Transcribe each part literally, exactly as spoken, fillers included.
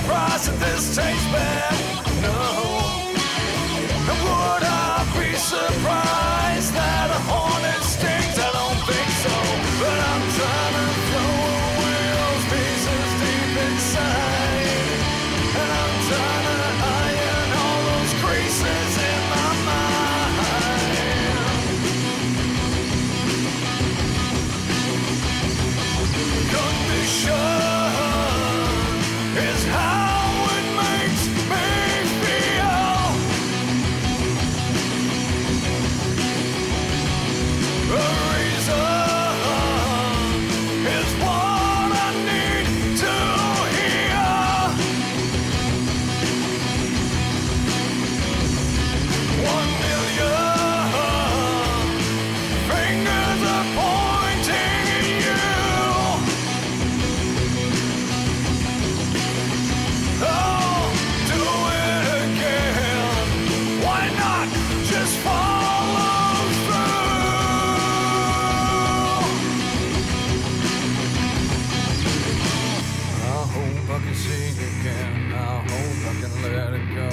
surprised that this tastes bad. No. Would I be surprised that a hornet stings? I don't think so. But I'm trying to throw away those pieces deep inside. And I'm trying to iron all those creases in my mind. Condition is how it makes me feel. A reason is what I need to hear. One million fingers are pointing at you. Oh, do it again. Why not just follow through? I hope I can see you again. I hope I can let it go.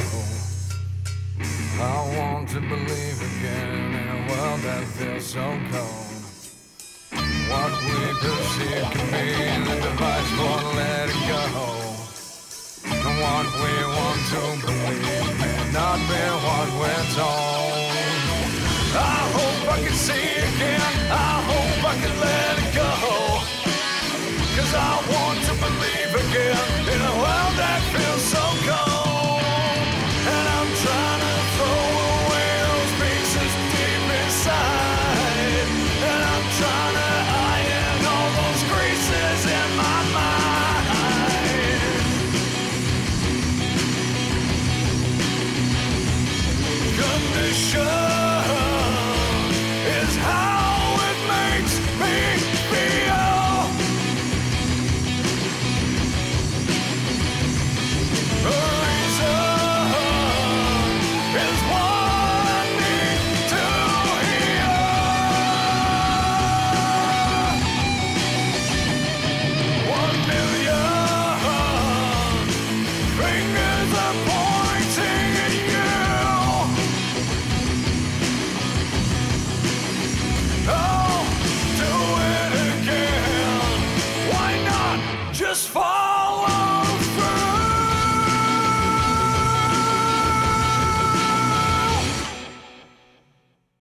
I want to believe again in a world that feels so cold. What we perceive can be the device for letting go. And what we want to believe may not be what we're told. I hope I can see again. I hope I can let it go. Cause I want to believe again in a world that feels so cold. And I'm trying to throw away those pieces deep inside. And I'm trying to iron all those creases in my mind. Condition is how it makes me